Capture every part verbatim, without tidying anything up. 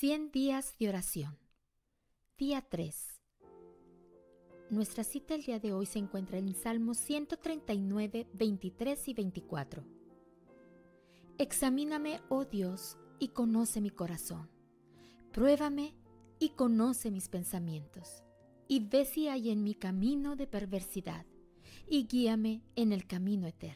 cien días de oración. Día tres. Nuestra cita el día de hoy se encuentra en Salmos ciento treinta y nueve, veintitrés y veinticuatro. Examíname, oh Dios, y conoce mi corazón. Pruébame y conoce mis pensamientos, y ve si hay en mi camino de perversidad, y guíame en el camino eterno.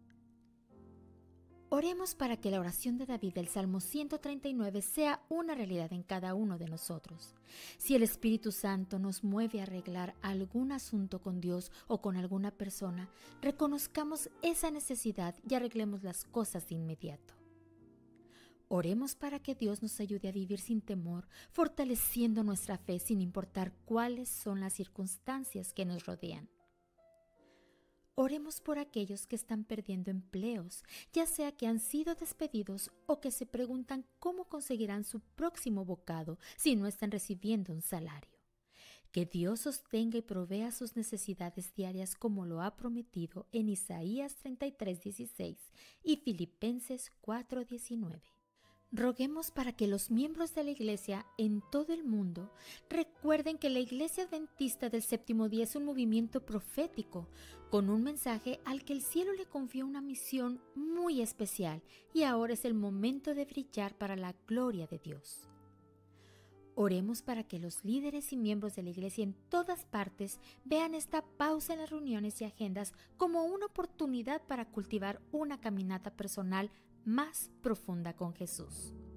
Oremos para que la oración de David del Salmo ciento treinta y nueve sea una realidad en cada uno de nosotros. Si el Espíritu Santo nos mueve a arreglar algún asunto con Dios o con alguna persona, reconozcamos esa necesidad y arreglemos las cosas de inmediato. Oremos para que Dios nos ayude a vivir sin temor, fortaleciendo nuestra fe sin importar cuáles son las circunstancias que nos rodean. Oremos por aquellos que están perdiendo empleos, ya sea que han sido despedidos o que se preguntan cómo conseguirán su próximo bocado si no están recibiendo un salario. Que Dios sostenga y provea sus necesidades diarias como lo ha prometido en Isaías treinta y tres, dieciséis y Filipenses cuatro, diecinueve. Roguemos para que los miembros de la Iglesia en todo el mundo recuerden que la Iglesia Adventista del Séptimo Día es un movimiento profético, con un mensaje al que el cielo le confió una misión muy especial y ahora es el momento de brillar para la gloria de Dios. Oremos para que los líderes y miembros de la Iglesia en todas partes vean esta pausa en las reuniones y agendas como una oportunidad para cultivar una caminata personal más profunda con Jesús.